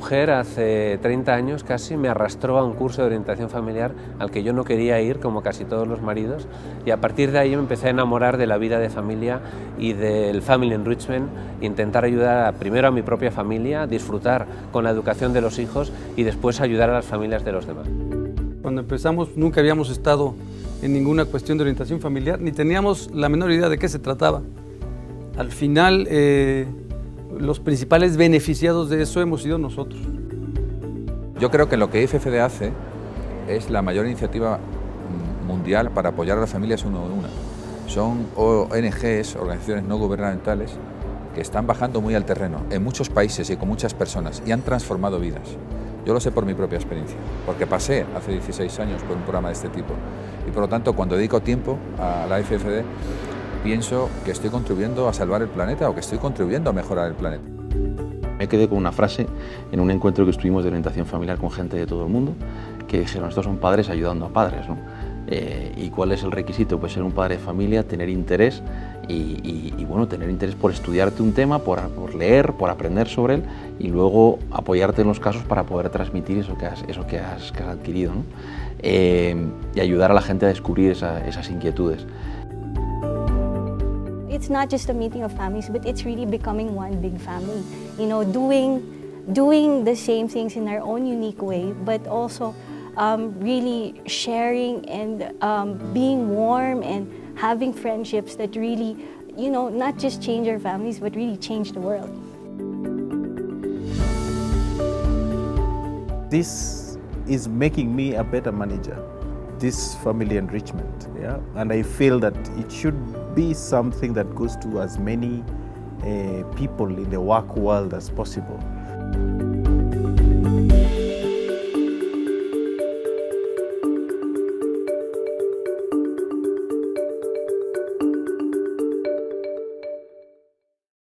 mujer hace 30 años casi me arrastró a un curso de orientación familiar al que yo no quería ir, como casi todos los maridos, y a partir de ahí me empecé a enamorar de la vida de familia y del family enrichment, intentar ayudar primero a mi propia familia, disfrutar con la educación de los hijos y después ayudar a las familias de los demás. Cuando empezamos nunca habíamos estado en ninguna cuestión de orientación familiar, ni teníamos la menor idea de qué se trataba. Al final, los principales beneficiados de eso hemos sido nosotros. Yo creo que lo que IFFD hace es la mayor iniciativa mundial para apoyar a las familias uno a una. Son ONGs, organizaciones no gubernamentales, que están bajando muy al terreno en muchos países y con muchas personas y han transformado vidas. Yo lo sé por mi propia experiencia, porque pasé hace 16 años por un programa de este tipo y por lo tanto cuando dedico tiempo a la IFFD pienso que estoy contribuyendo a salvar el planeta o que estoy contribuyendo a mejorar el planeta. Me quedé con una frase en un encuentro que estuvimos de orientación familiar con gente de todo el mundo que dijeron, estos son padres ayudando a padres, ¿no? ¿Y cuál es el requisito? Pues ser un padre de familia, tener interés y bueno, tener interés por estudiarte un tema, por leer, por aprender sobre él y luego apoyarte en los casos para poder transmitir eso que has adquirido, ¿no? Y ayudar a la gente a descubrir esas inquietudes. It's not just a meeting of families, but it's really becoming one big family. You know, doing the same things in our own unique way, but also really sharing and being warm and having friendships that really, you know, not just change our families, but really change the world. This is making me a better manager, this family enrichment, yeah? And I feel that it should be something that goes to as many people in the work world as possible.